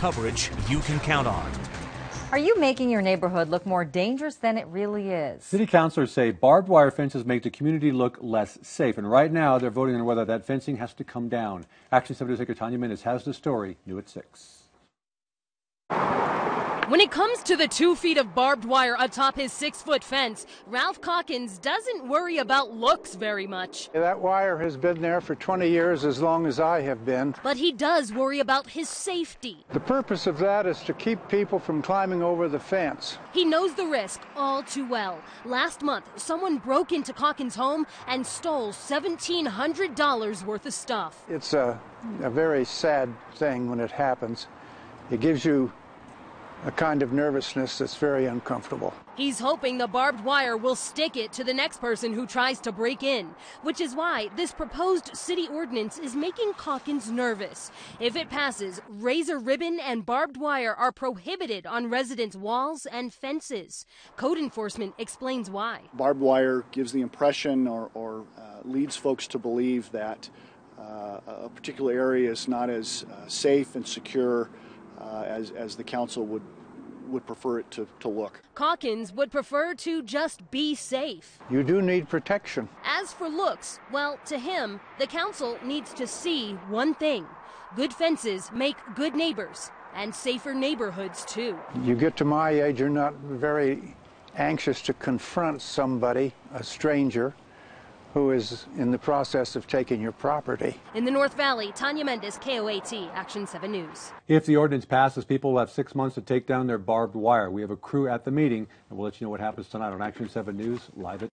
coverage you can count on. Are you making your neighborhood look more dangerous than it really is? City councilors say barbed wire fences make the community look less safe, and right now they're voting on whether that fencing has to come down. Action 7 News anchor Tanya Mendes has the story, new at 6. When it comes to the 2 feet of barbed wire atop his 6-foot fence, Ralph Calkins doesn't worry about looks very much. That wire has been there for 20 years, as long as I have been. But he does worry about his safety. The purpose of that is to keep people from climbing over the fence. He knows the risk all too well. Last month, someone broke into Calkins' home and stole $1,700 worth of stuff. It's a very sad thing when it happens. It gives you a kind of nervousness that's very uncomfortable. He's hoping the barbed wire will stick it to the next person who tries to break in, which is why this proposed city ordinance is making Calkins nervous. If it passes, razor ribbon and barbed wire are prohibited on residents' walls and fences. Code enforcement explains why. Barbed wire gives the impression or leads folks to believe that a particular area is not as safe and secure as the council would prefer it to look. Calkins would prefer to just be safe. You do need protection. As for looks, well, to him, the council needs to see one thing. Good fences make good neighbors, and safer neighborhoods, too. You get to my age, you're not very anxious to confront somebody, a stranger, who is in the process of taking your property. In the North Valley, Tanya Mendes, KOAT, Action 7 News. If the ordinance passes, people will have 6 months to take down their barbed wire. We have a crew at the meeting, and we'll let you know what happens tonight on Action 7 News, live at